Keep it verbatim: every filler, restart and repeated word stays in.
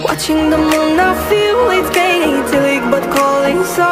Watching the moon, I feel it's gaining till ik bad calling.